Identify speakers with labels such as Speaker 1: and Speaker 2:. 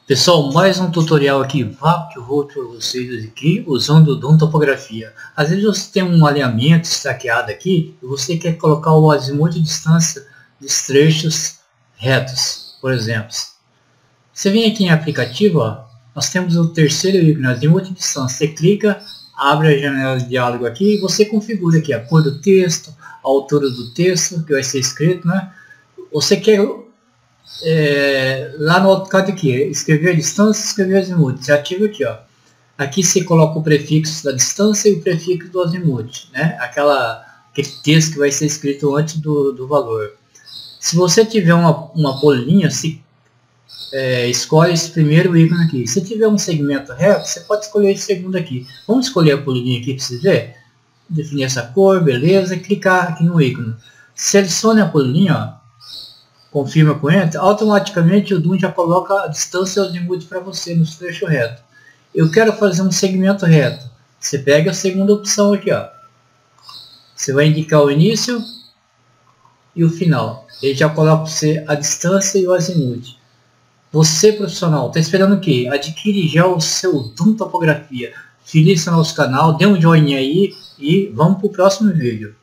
Speaker 1: Pessoal, mais um tutorial aqui que eu vou para vocês aqui usando o DOM Topografia. Às vezes você tem um alinhamento estaqueado aqui e você quer colocar o azimuth de distância dos trechos retos, por exemplo. Você vem aqui em aplicativo, ó, nós temos o terceiro ícone, azimuth de distância. Você clica, abre a janela de diálogo aqui e você configura aqui a cor do texto, a altura do texto que vai ser escrito, né? Você quer lá no AutoCAD aqui, escrever a distância, escrever o azimuth, você ativa aqui, ó. Aqui você coloca o prefixo da distância e o prefixo do azimuth, né? Aquele texto que vai ser escrito antes do valor. Se você tiver uma polilinha, escolhe esse primeiro ícone aqui. Se tiver um segmento reto, você pode escolher esse segundo aqui. Vamos escolher a polilinha aqui para você ver. Definir essa cor, beleza, e clicar aqui no ícone. Selecione a polilinha, ó. Confirma com Enter, automaticamente o DOM já coloca a distância e o azimuth para você nos trechos retos. Eu quero fazer um segmento reto. Você pega a segunda opção aqui, ó. Você vai indicar o início e o final. Ele já coloca para você a distância e o azimuth. Você, profissional, está esperando o quê? Adquire já o seu DOM Topografia. Filie-se no nosso canal, dê um joinha aí e vamos para o próximo vídeo.